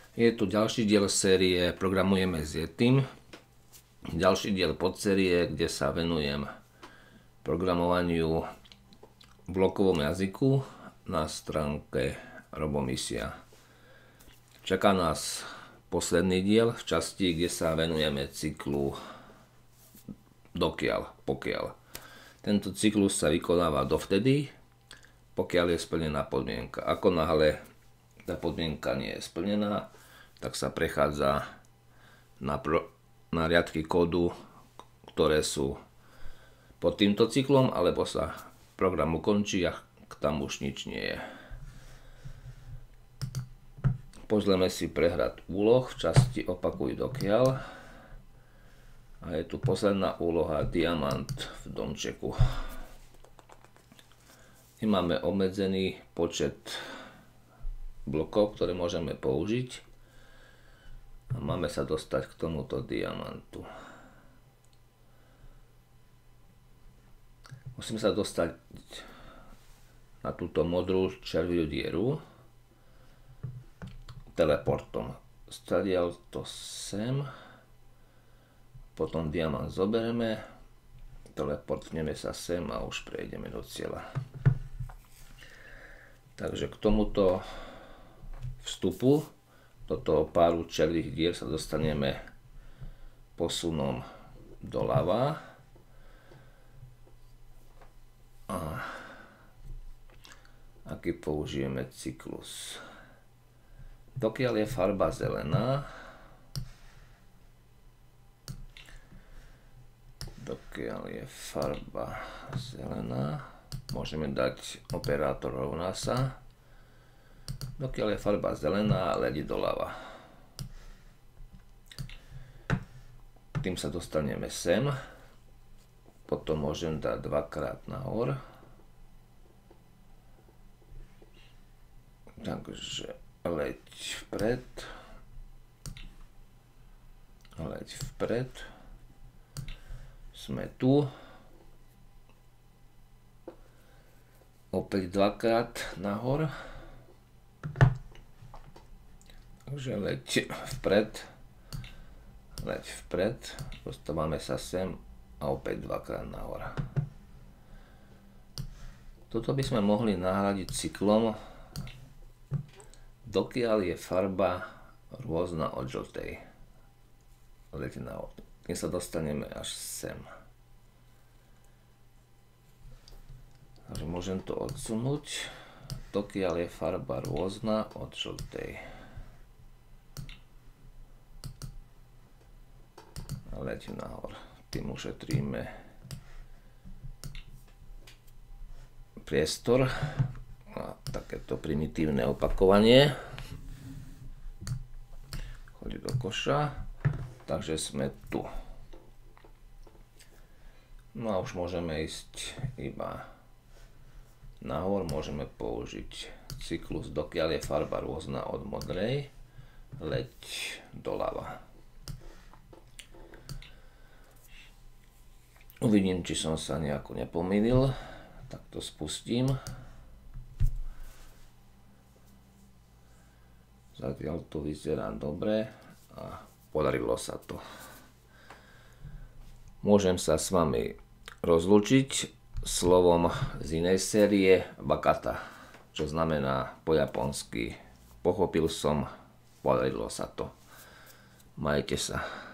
Je tu ďalší diel série Programujeme s Yetim. Ďalší diel podsérie, kde sa venujem programovaniu v blokovom jazyku na stránke Robomisia. Čaká nás posledný diel v časti, kde sa venujeme cyklu pokiaľ. Tento cyklus sa vykonáva dovtedy, pokiaľ je splnená podmienka. Ako náhle tá podmienka nie je splnená, tak sa prechádza na riadky kódu, ktoré sú pod týmto cyklom, alebo sa program ukončí a tam už nič nie je. Pozrieme si prehľad úloh v časti Opakuj dokiaľ. A je tu posledná úloha Diamant v domčeku. My máme obmedzený počet blokov, ktoré môžeme použiť. A máme sa dostať k tomuto diamantu. Musím sa dostať na túto modrú červenú dieru teleportom. Stadiaľ to sem. Potom diamant zoberieme, teleportneme sa sem a už prejdeme do cieľa. Takže k tomuto vstupu do toho páru červených dier sa dostaneme posunom doľava. A aký použijeme cyklus? Dokiaľ je farba zelená, môžeme dať operátor rovná sa. Dokiaľ je farba zelená, ledi doľava. Tým sa dostaneme sem. Potom môžem dať dvakrát nahor. Takže leď vpred. Sme tu. Opäť dvakrát nahor. Takže leď vpred. Dostávame sa sem a opäť dvakrát nahor. Toto by sme mohli nahradiť cyklom dokiaľ je farba rôzna od žltej. Leď nahor. Tým sa dostaneme až sem. Takže môžem to odsunúť, dokiaľ je farba rôzna od žltej. Leď nahor. Tým ušetríme priestor a takéto primitívne opakovanie. Chodí do koša. Takže sme tu. No a už môžeme ísť iba nahor. Môžeme použiť cyklus dokiaľ je farba rôzna od modrej. Leď doľava. Uvidím, či som sa nejako nepomýlil. Tak to spustím. Zatiaľ to vyzerá dobre a podarilo sa to. Môžem sa s vami rozlúčiť slovom z inej série Wakata, čo znamená po japonsky pochopil som, podarilo sa to. Majte sa.